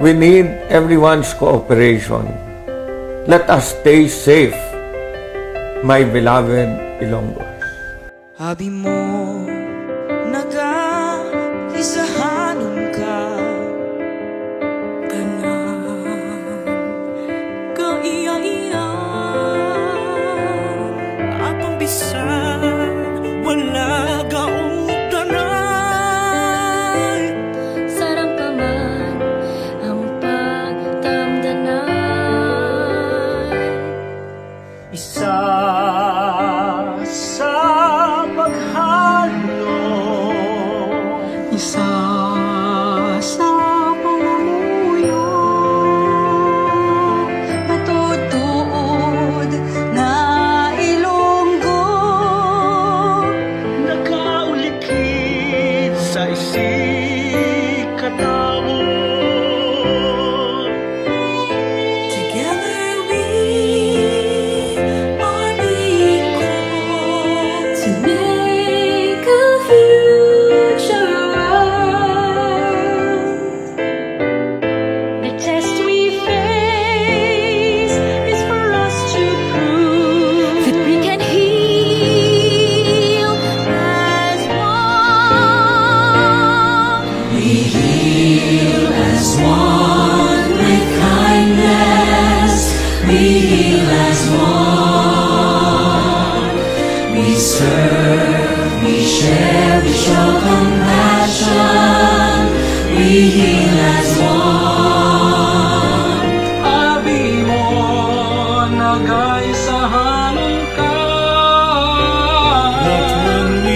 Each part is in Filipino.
We need everyone's cooperation. Let us stay safe, my beloved Ilonggos. Abi mo, nag-iisahanon ka, kanan, kaiyayan, apang bisan, wala gautanan. Sarang pa man ang pagtamdanan. Isa sa paghalo, isa sa pangamuyo, matutuod na Ilonggo, nakaulikid sa isig katawo. Together we are being called To make a future world. The test we face is for us to prove That we can heal as one. we heal as one with kindness. We heal as one. We serve, we share, we show compassion. We heal as one. Abi mo, nag-iisahanon ka. That when we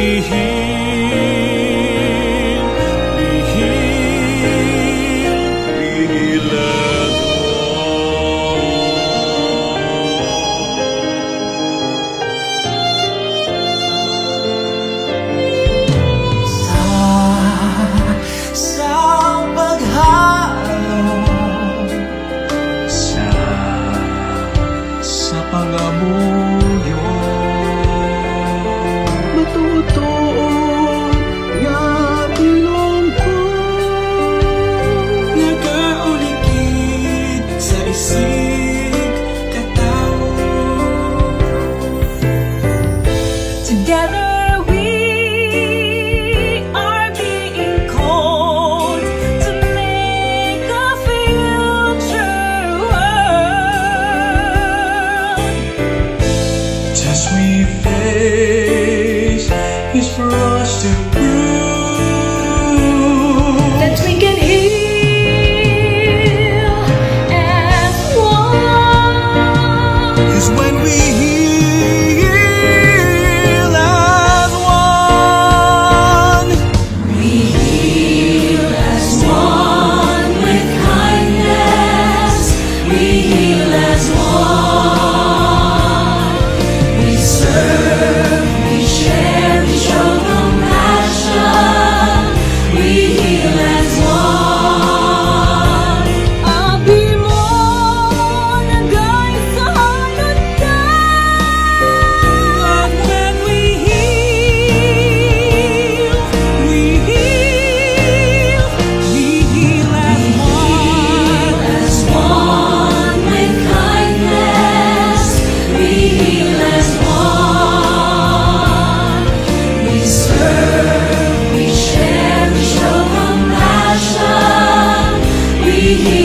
heal, we heal as one. Sa paghalo, sa pangamuyo, matutuon nga Ilonggo, nakaulikid sa isig katawo. Together we are being called to make a future world. Test we face is for us to prove That we can heal as one. 'cause when we heal as one, we heal as one with kindness. We heal as one. We serve, we share, we show compassion. We heal as one. Abi mo, nag-iisahanon ka. And when we heal, we heal as one. As one with kindness. We heal as one. We serve, we share, we show compassion. We heal